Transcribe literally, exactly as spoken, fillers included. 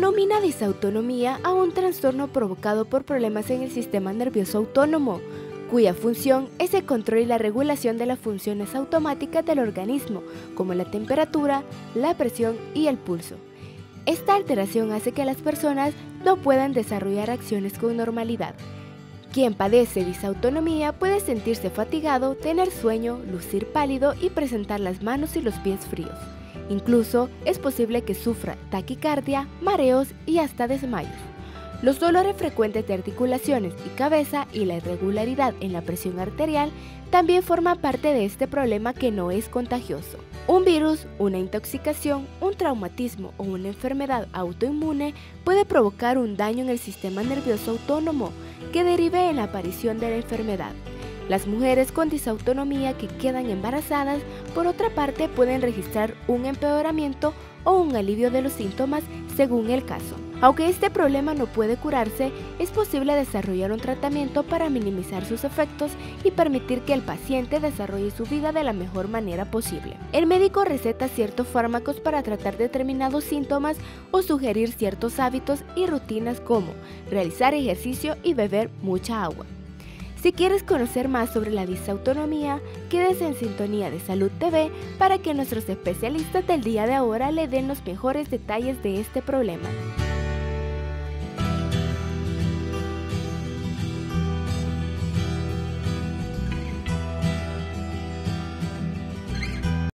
denomina disautonomía a un trastorno provocado por problemas en el sistema nervioso autónomo, cuya función es el control y la regulación de las funciones automáticas del organismo, como la temperatura, la presión y el pulso. Esta alteración hace que las personas no puedan desarrollar acciones con normalidad. Quien padece disautonomía puede sentirse fatigado, tener sueño, lucir pálido y presentar las manos y los pies fríos. Incluso es posible que sufra taquicardia, mareos y hasta desmayos. Los dolores frecuentes de articulaciones y cabeza y la irregularidad en la presión arterial también forman parte de este problema que no es contagioso. Un virus, una intoxicación, un traumatismo o una enfermedad autoinmune puede provocar un daño en el sistema nervioso autónomo que derive en la aparición de la enfermedad. Las mujeres con disautonomía que quedan embarazadas, por otra parte, pueden registrar un empeoramiento o un alivio de los síntomas según el caso. Aunque este problema no puede curarse, es posible desarrollar un tratamiento para minimizar sus efectos y permitir que el paciente desarrolle su vida de la mejor manera posible. El médico receta ciertos fármacos para tratar determinados síntomas o sugerir ciertos hábitos y rutinas como realizar ejercicio y beber mucha agua. Si quieres conocer más sobre la disautonomía, quédese en sintonía de Salud T V para que nuestros especialistas del día de ahora le den los mejores detalles de este problema.